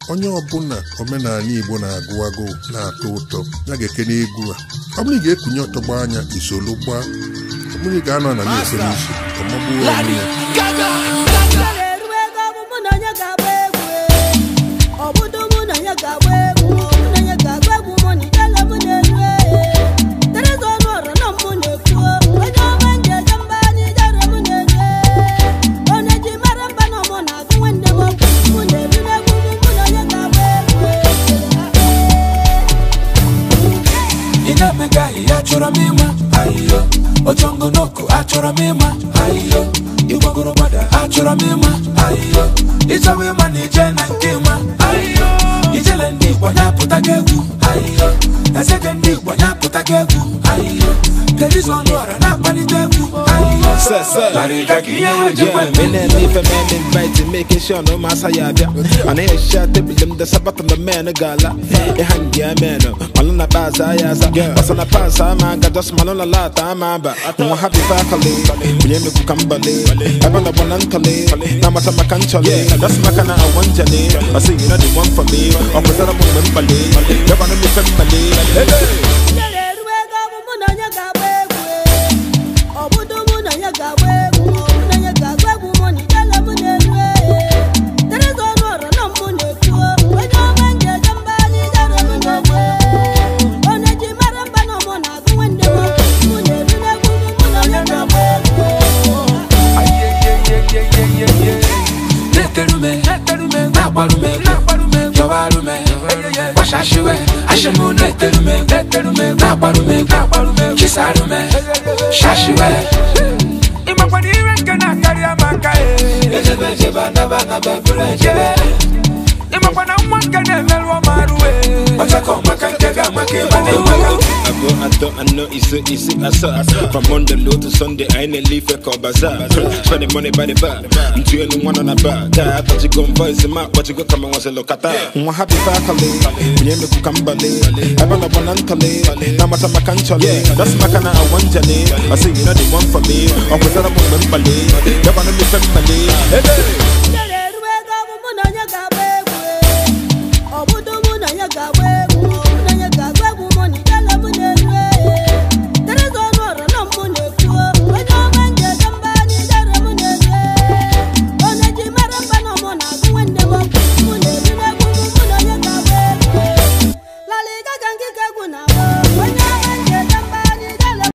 onye ọbụla omenala Igbo na-agụ agụ na-atọ ụtọ ya ga-ekene egwu a ọ bụrụ ị ga-ekunye ọtọgba anya isolu gbaa ọ bụrụ ị ga-anọ na na-efe n'isi ọmagbuo onwe ya achọrọ m ịma ayo ojongo n'oko achọrọ m ịma ayo igbagoro gbada achọrọ m ịma ayo ịchọwa ịma na ije na nke ịma ayo ijele ndị Igbo na-apụta gị egwu ayo ezege ndị Igbo na-apụta gị egwu ayo telivizọn ọnụ ọra na-akpalite egwu ayo making sure no massa yabia and I shot them the sabat on the man gala a hangy man malona baza yaza basana pasa manga just malona lata mamba no happy faculty yemi kukambale abana bonantale namata makanchale that's makana I want jale I say you know the one for me I'm a terrible membale you wanna be family I know it's easy from Monday low to Sunday I ain't leave a call bazaar spending money by the bar I'm doing one on a bar I thought you gon' voice him out but you go come and say look at that I'm happy faculty yemi kukambale abana bonantale namata makanchale that's makana I want jale I say you know the one for me I'm a terrible membale you wanna be family